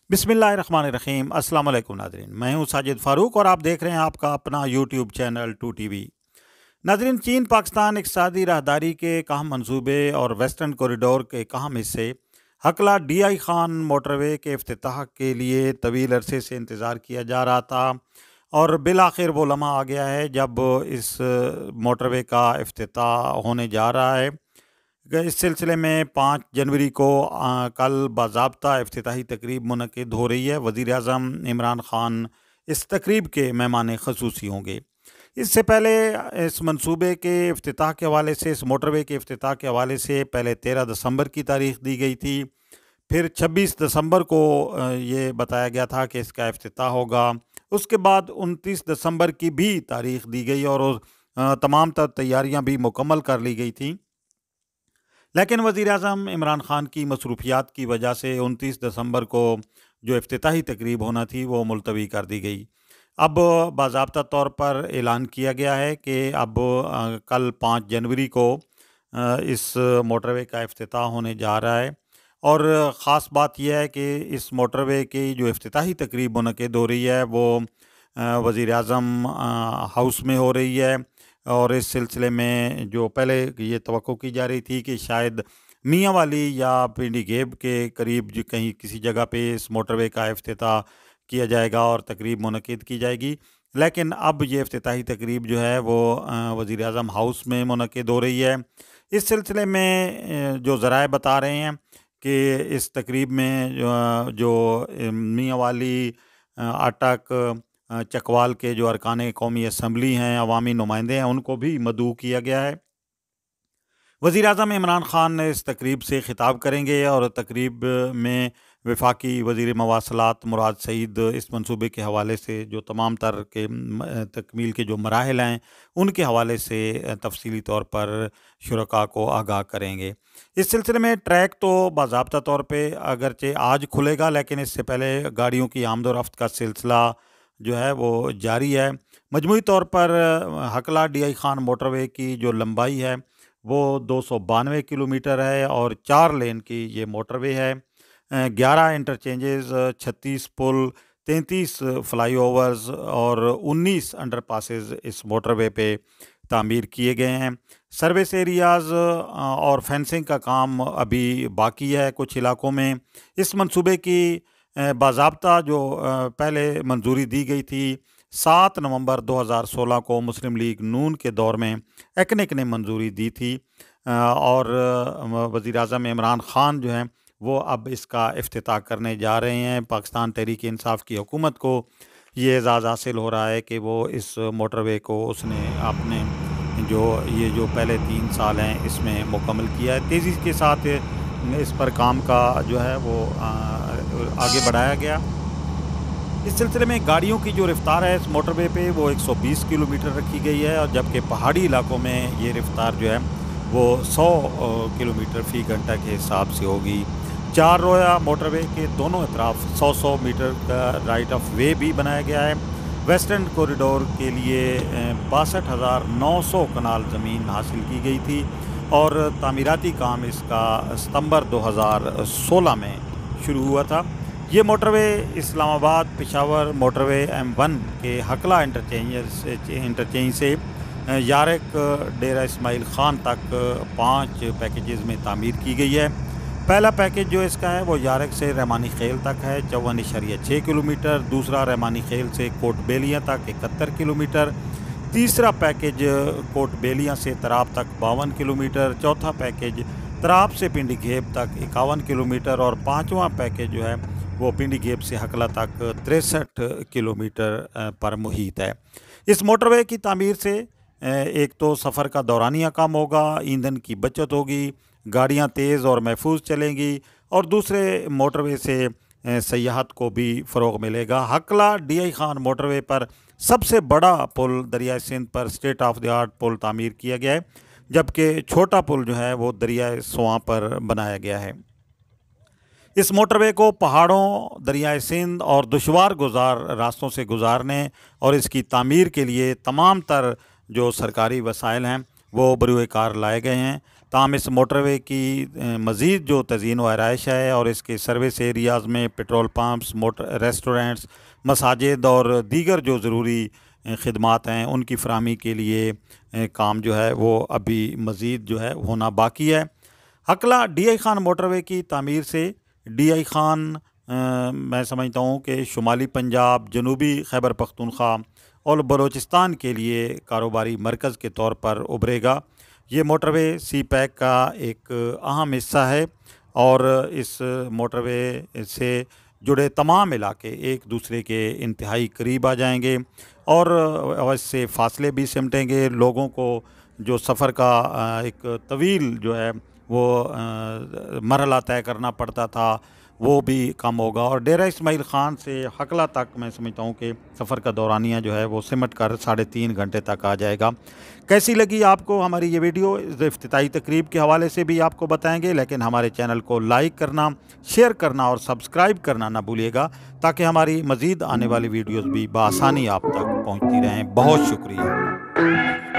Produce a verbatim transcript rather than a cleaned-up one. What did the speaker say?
बिस्मिल्लाहिर्रहमानिर्रहीम। अस्सलाम वालेकुम नाज़रीन, मैं हूं साजिद फ़ारूक और आप देख रहे हैं आपका अपना यूट्यूब चैनल टू टी वी। नाज़रीन, चीन पाकिस्तान इक़्तिसादी राहदारी के अहम मंसूबे और वेस्टर्न कॉरिडोर के अहम हिस्से Hakla D I Khan motorway के इफ्तिताह के लिए तवील अरसे से इंतज़ार किया जा रहा था और बिल आखिर वो लम्हा आ गया है जब इस मोटरवे का इफ्तिताह होने जा रहा है। इस सिलसिले में पाँच जनवरी को आ, कल बाज़ाब्ता इफ्तिताही तकरीब मुनक़िद हो रही है। वज़ीर आज़म इमरान ख़ान इस तकरीब के मेहमान ख़ुसूसी होंगे। इससे पहले इस मंसूबे के इफ्तिताह के हवाले से, इस मोटरवे के इफ्तिताह के हवाले से पहले तेरह दिसंबर की तारीख़ दी गई थी, फिर छब्बीस दिसंबर को ये बताया गया था कि इसका इफ्तिताह होगा। उसके बाद उनतीस दिसंबर की भी तारीख़ दी गई और तमाम तर तैयारियाँ भी मुकम्मल कर ली गई थी, लेकिन वज़ीर आज़म इमरान ख़ान की मसरूफियात की वजह से उनतीस दिसंबर को जो इफ्तिताही तकरीब होना थी वो मुलतवी कर दी गई। अब बाज़ाब्ता तौर पर ऐलान किया गया है कि अब कल पाँच जनवरी को इस मोटरवे का इफ्तिताह होने जा रहा है और ख़ास बात यह है कि इस मोटरवे की जो इफ्तिताही तकरीब मुनक़िद हो रही है वो वज़ीर आज़म हाउस में हो रही है और इस सिलसिले में जो पहले ये तवक्को की जा रही थी कि शायद मियाँ वाली या पिंडी गेब के करीब जो कहीं किसी जगह पे इस मोटरवे का इफ्तिताह किया जाएगा और तकरीब मुनक़िद की जाएगी, लेकिन अब ये इफ्तिताही तकरीब जो है वो वज़ीर आज़म हाउस में मुनक़िद हो रही है। इस सिलसिले में जो ज़राए बता रहे हैं कि इस तकरीब में जो, जो मियाँ वाली, अटक, चकवाल के जो अरकान कौमी असम्बली हैं, अवामी नुमाइंदे हैं, उनको भी मदऊ किया गया है। वज़ीर आज़म इमरान ख़ान इस तकरीब से ख़िताब करेंगे और तकरीब में वफाकी वज़ीर मवासलात मुराद सईद इस मंसूबे के हवाले से जो तमाम तर के तकमील के जो मराहिल हैं उनके हवाले से तफसीली तौर पर शुरका को आगाह करेंगे। इस सिलसिले में ट्रैक तो बाज़ाब्ता तौर पे अगरचे आज खुलेगा, लेकिन इससे पहले गाड़ियों की आमदोरफ्त का सिलसिला जो है वो जारी है। मजमूई तौर पर Hakla D I Khan motorway की जो लंबाई है वो दो सौ बानवे किलोमीटर है और चार लेन की ये मोटरवे है। ग्यारह इंटरचेंजेस, छत्तीस पुल, तैंतीस फ्लाई ओवर्स और उन्नीस अंडर पासेज इस मोटरवे पे तामीर किए गए हैं। सर्विस एरियाज़ और फेंसिंग का काम अभी बाकी है कुछ इलाकों में। इस मंसूबे की बाज़ाब्ता जो पहले मंजूरी दी गई थी सात नवंबर दो हज़ार सोलह को मुस्लिम लीग नून के दौर में एकनेक ने मंजूरी दी थी और वज़ीर आज़म इमरान ख़ान जो हैं वो अब इसका इफ्तिताह करने जा रहे हैं। पाकिस्तान तहरीक इंसाफ की हुकूमत को ये एज़ाज़ हासिल हो रहा है कि वो इस मोटरवे को उसने अपने जो ये जो पहले तीन साल हैं इसमें मुकम्मल किया है। तेज़ी के साथ इस पर काम का जो है वो आगे बढ़ाया गया। इस सिलसिले में गाड़ियों की जो रफ्तार है इस मोटरवे पे वो एक सौ बीस किलोमीटर रखी गई है और जबकि पहाड़ी इलाकों में ये रफ्तार जो है वो सौ किलोमीटर फ़ी घंटा के हिसाब से होगी। चार रोया मोटरवे के दोनों अतराफ सौ सौ मीटर का राइट ऑफ वे भी बनाया गया है। वेस्टर्न कॉरिडोर के लिए बासठ हज़ार नौ सौ कनाल ज़मीन हासिल की गई थी और तामीराती काम इसका सितंबर दो हज़ार सोलह में शुरू हुआ था। ये motorway Islamabad Peshawar motorway M one के हकला इंटरचेंज इंटरचेंज से यारक डेरा इस्माइल ख़ान तक पाँच पैकेजेस में तामीर की गई है। पहला पैकेज जो इसका है वो यारक से रहमानी खेल तक है चौवन इशारिया छः किलोमीटर, दूसरा रहमानी खेल से कोट बेलियाँ तक इकहत्तर किलोमीटर, तीसरा पैकेज कोट बेलियाँ से तराब तक बावन किलोमीटर, चौथा पैकेज तराब से पिंडी घेब तक इक्यावन किलोमीटर और पाँचवा पैकेज जो है वो पिंडी घेब से हकला तक तिरसठ किलोमीटर पर मुहित है। इस मोटरवे की तामीर से एक तो सफ़र का दौरानिया कम होगा, ईंधन की बचत होगी, गाड़ियां तेज़ और महफूज चलेंगी और दूसरे मोटरवे से सयाहत को भी फ़रोग़ मिलेगा। Hakla D I Khan motorway पर सबसे बड़ा पुल दरिया सिंध पर स्टेट ऑफ द आर्ट पुल तामीर किया गया है, जबकि छोटा पुल जो है वो दरिया सोआ पर बनाया गया है। इस मोटरवे को पहाड़ों, दरिया सिंध और दुशवार गुजार रास्तों से गुजारने और इसकी तामीर के लिए तमाम तर जो सरकारी वसाइल हैं वो बरूए कार लाए गए हैं। تاہم اس موٹر وے کی مزید جو تزئین و آرائش ہے اور اس کے سروس ایریاز میں پیٹرول پمپس، موٹر ریسٹورنٹس، مساجد اور دیگر جو ضروری خدمات ہیں ان کی فراہمی کے لیے کام جو ہے وہ ابھی مزید جو ہے ہونا باقی ہے۔ Hakla D I Khan motorway کی تعمیر سے ڈی آئی خان میں سمجھتا ہوں کہ شمالی پنجاب، جنوبی خیبر پختونخوا اور بلوچستان کے لیے کاروباری مرکز کے طور پر ابھرے گا۔ یہ موٹر وے سی پیک کا ایک اہم حصہ ہے اور اس موٹر وے سے جڑے تمام علاقے ایک دوسرے کے انتہائی قریب آ جائیں گے اور اس سے فاصلے بھی سمٹیں گے۔ لوگوں کو جو سفر کا ایک طویل جو ہے وہ مرحلہ طے کرنا پڑتا تھا وہ بھی کم ہوگا، اور ڈیرہ اسماعیل خان سے حقلہ تک میں سمجھتا ہوں کہ سفر کا دورانیہ جو ہے وہ سمٹ کر ساڑھے تین گھنٹے تک آ جائے گا۔ کیسی لگی آپ کو ہماری یہ ویڈیو؟ افتتاحی تقریب کے حوالے سے بھی آپ کو بتائیں گے، لیکن ہمارے چینل کو لائک کرنا، شیئر کرنا اور سبسکرائب کرنا نہ بھولیے گا تاکہ ہماری مزید آنے والی ویڈیوز بھی بآسانی آپ تک پہنچتی رہیں۔ بہت شکریہ۔